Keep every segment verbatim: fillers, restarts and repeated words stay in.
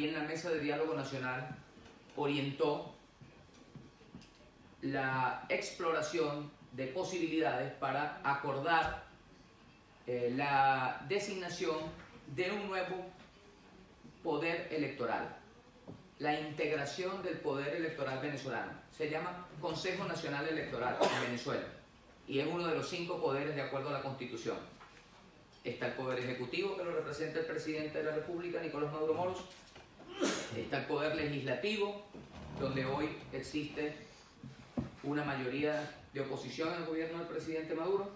también la Mesa de Diálogo Nacional orientó la exploración de posibilidades para acordar eh, la designación de un nuevo poder electoral, la integración del poder electoral venezolano. Se llama Consejo Nacional Electoral en Venezuela y es uno de los cinco poderes de acuerdo a la Constitución. Está el Poder Ejecutivo, que lo representa el Presidente de la República, Nicolás Maduro Moros. Está el Poder Legislativo, donde hoy existe una mayoría de oposición al gobierno del Presidente Maduro.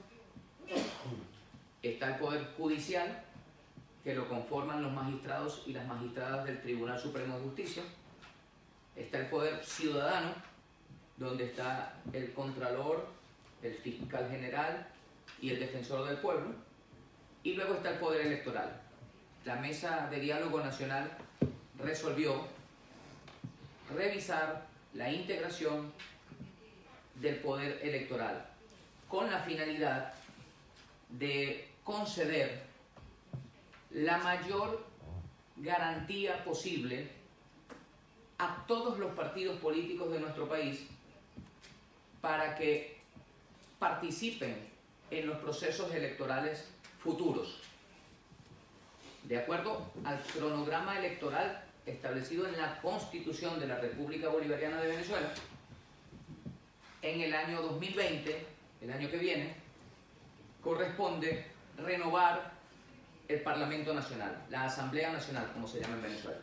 Está el Poder Judicial, que lo conforman los magistrados y las magistradas del Tribunal Supremo de Justicia. Está el Poder Ciudadano, donde está el Contralor, el Fiscal General y el Defensor del Pueblo. Y luego está el Poder Electoral. La Mesa de Diálogo Nacional resolvió revisar la integración del poder electoral con la finalidad de conceder la mayor garantía posible a todos los partidos políticos de nuestro país para que participen en los procesos electorales futuros, de acuerdo al cronograma electoral establecido en la Constitución de la República Bolivariana de Venezuela. En el año dos mil veinte, el año que viene, corresponde renovar el Parlamento Nacional, la Asamblea Nacional, como se llama en Venezuela.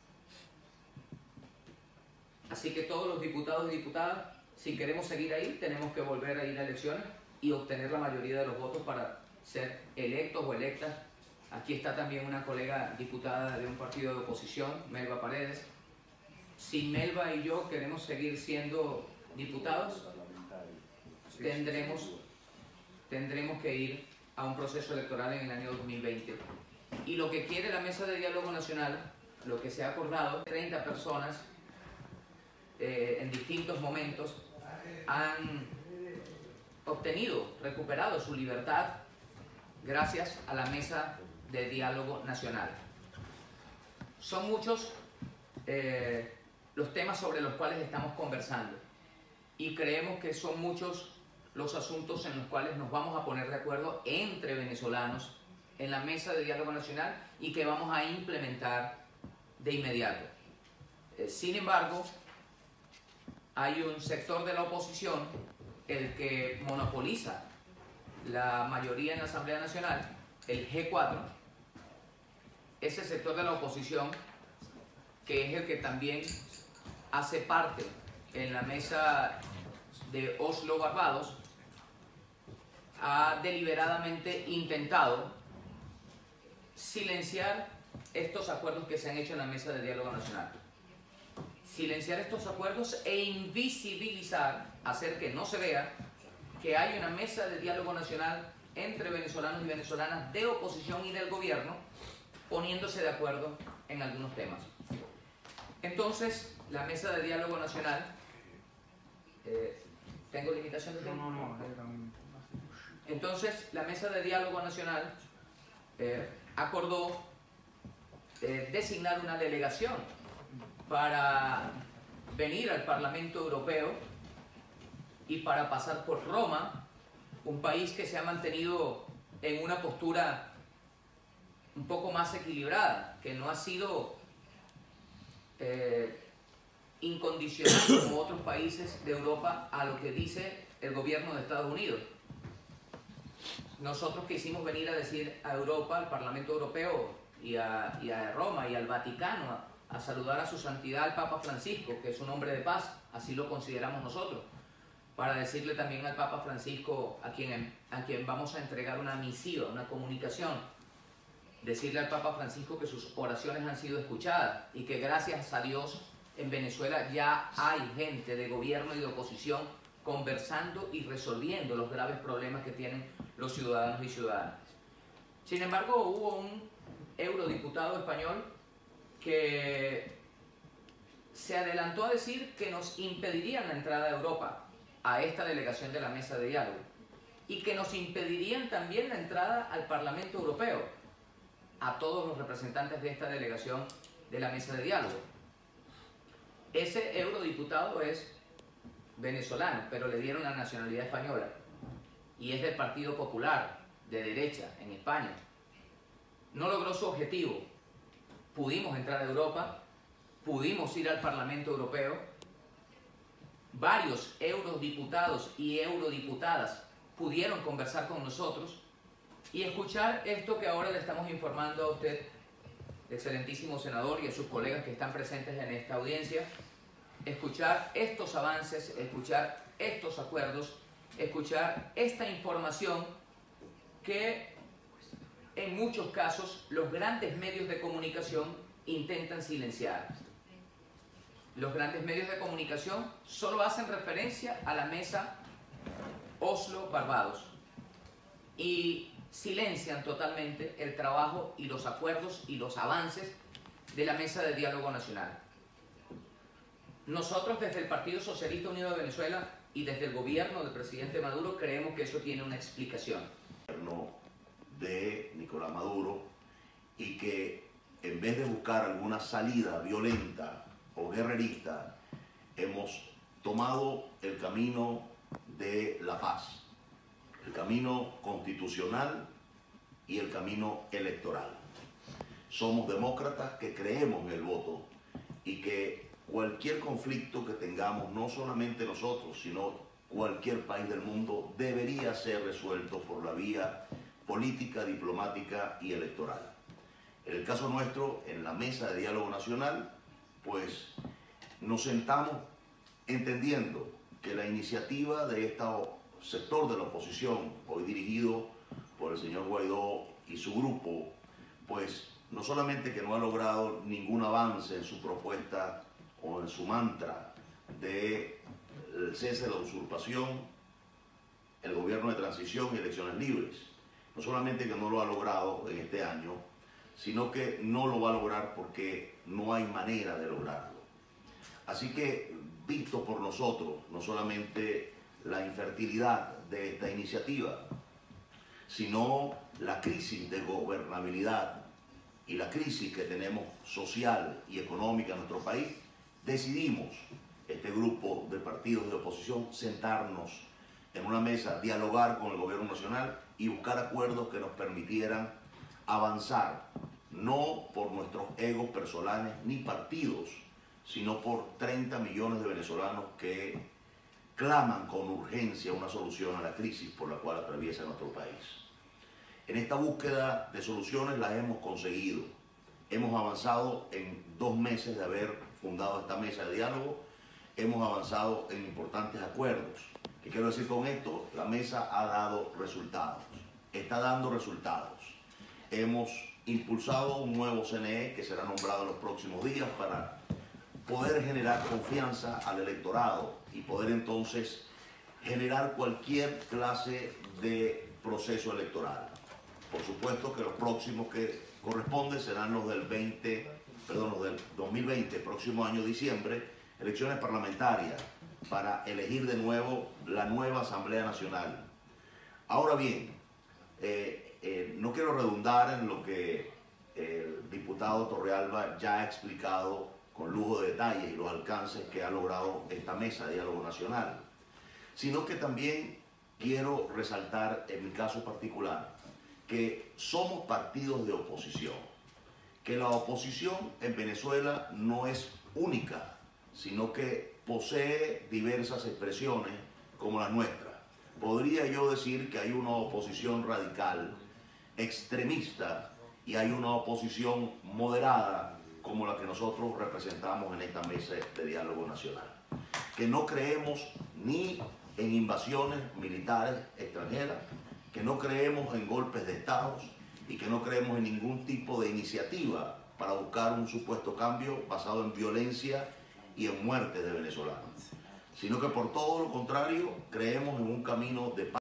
Así que todos los diputados y diputadas, si queremos seguir ahí, tenemos que volver a ir a elecciones y obtener la mayoría de los votos para ser electos o electas. Aquí está también una colega diputada de un partido de oposición, Melba Paredes. Si Melba y yo queremos seguir siendo diputados, tendremos, tendremos que ir a un proceso electoral en el año dos mil veinte. Y lo que quiere la Mesa de Diálogo Nacional, lo que se ha acordado, treinta personas eh, en distintos momentos han obtenido, recuperado su libertad gracias a la Mesa de Diálogo Nacional. Son muchos eh, los temas sobre los cuales estamos conversando y creemos que son muchos los asuntos en los cuales nos vamos a poner de acuerdo entre venezolanos en la Mesa de Diálogo Nacional y que vamos a implementar de inmediato. Eh, sin embargo, hay un sector de la oposición, el que monopoliza la mayoría en la Asamblea Nacional, el G cuatro, ese sector de la oposición, que es el que también hace parte en la mesa de Oslo Barbados, ha deliberadamente intentado silenciar estos acuerdos que se han hecho en la Mesa de Diálogo Nacional. Silenciar estos acuerdos e invisibilizar, hacer que no se vea que hay una Mesa de Diálogo Nacional entre venezolanos y venezolanas de oposición y del gobierno poniéndose de acuerdo en algunos temas. Entonces, la Mesa de Diálogo Nacional, eh, ¿tengo limitación de tiempo? No, no, no. Entonces, la Mesa de Diálogo Nacional eh, acordó eh, designar una delegación para venir al Parlamento Europeo y para pasar por Roma, un país que se ha mantenido en una postura un poco más equilibrada, que no ha sido eh, incondicional como otros países de Europa a lo que dice el gobierno de Estados Unidos. Nosotros quisimos venir a decir a Europa, al Parlamento Europeo y a, y a Roma y al Vaticano, a, a saludar a su santidad al Papa Francisco, que es un hombre de paz, así lo consideramos nosotros, para decirle también al Papa Francisco, a quien, a quien vamos a entregar una misiva, una comunicación, decirle al Papa Francisco que sus oraciones han sido escuchadas y que gracias a Dios en Venezuela ya hay gente de gobierno y de oposición conversando y resolviendo los graves problemas que tienen los ciudadanos y ciudadanas. Sin embargo, hubo un eurodiputado español que se adelantó a decir que nos impedirían la entrada a Europa a esta delegación de la Mesa de Diálogo y que nos impedirían también la entrada al Parlamento Europeo a todos los representantes de esta delegación de la mesa de diálogo. Ese eurodiputado es venezolano, pero le dieron la nacionalidad española y es del Partido Popular, de derecha, en España. No logró su objetivo. Pudimos entrar a Europa, pudimos ir al Parlamento Europeo. Varios eurodiputados y eurodiputadas pudieron conversar con nosotros y escuchar esto que ahora le estamos informando a usted, excelentísimo senador, y a sus colegas que están presentes en esta audiencia. Escuchar estos avances, escuchar estos acuerdos, escuchar esta información que en muchos casos los grandes medios de comunicación intentan silenciar. Los grandes medios de comunicación solo hacen referencia a la mesa Oslo-Barbados y silencian totalmente el trabajo y los acuerdos y los avances de la mesa de diálogo nacional. Nosotros desde el Partido Socialista Unido de Venezuela y desde el gobierno del presidente Maduro creemos que eso tiene una explicación. De Nicolás Maduro, y que en vez de buscar alguna salida violenta o guerrerista, hemos tomado el camino de la paz, el camino constitucional y el camino electoral. Somos demócratas que creemos en el voto y que cualquier conflicto que tengamos, no solamente nosotros, sino cualquier país del mundo, debería ser resuelto por la vía política, diplomática y electoral. En el caso nuestro, en la mesa de diálogo nacional, pues nos sentamos entendiendo que la iniciativa de este sector de la oposición, hoy dirigido por el señor Guaidó y su grupo, pues no solamente que no ha logrado ningún avance en su propuesta o en su mantra de el cese de la usurpación, el gobierno de transición y elecciones libres, no solamente que no lo ha logrado en este año, sino que no lo va a lograr porque no hay manera de lograrlo. Así que, visto por nosotros, no solamente la infertilidad de esta iniciativa, sino la crisis de gobernabilidad y la crisis que tenemos social y económica en nuestro país, decidimos, este grupo de partidos de oposición, sentarnos en una mesa, dialogar con el gobierno nacional y buscar acuerdos que nos permitieran avanzar, no por nuestros egos personales ni partidos, sino por treinta millones de venezolanos que claman con urgencia una solución a la crisis por la cual atraviesa nuestro país. En esta búsqueda de soluciones las hemos conseguido. Hemos avanzado en dos meses de haber fundado esta mesa de diálogo, hemos avanzado en importantes acuerdos. ¿Qué quiero decir con esto? La mesa ha dado resultados, está dando resultados. Hemos impulsado un nuevo C N E que será nombrado en los próximos días para poder generar confianza al electorado y poder entonces generar cualquier clase de proceso electoral. Por supuesto que los próximos que corresponden serán los del veinte, perdón, los del dos mil veinte, próximo año diciembre, elecciones parlamentarias para elegir de nuevo la nueva Asamblea Nacional. Ahora bien, eh, eh, no quiero redundar en lo que el diputado Torrealba ya ha explicado con lujo de detalles y los alcances que ha logrado esta mesa de diálogo nacional, sino que también quiero resaltar en mi caso particular que somos partidos de oposición, que la oposición en Venezuela no es única, sino que posee diversas expresiones como la nuestra. Podría yo decir que hay una oposición radical, extremista, y hay una oposición moderada como la que nosotros representamos en esta mesa de diálogo nacional, que no creemos ni en invasiones militares extranjeras, que no creemos en golpes de estados y que no creemos en ningún tipo de iniciativa para buscar un supuesto cambio basado en violencia y en muerte de venezolanos, sino que por todo lo contrario creemos en un camino de paz.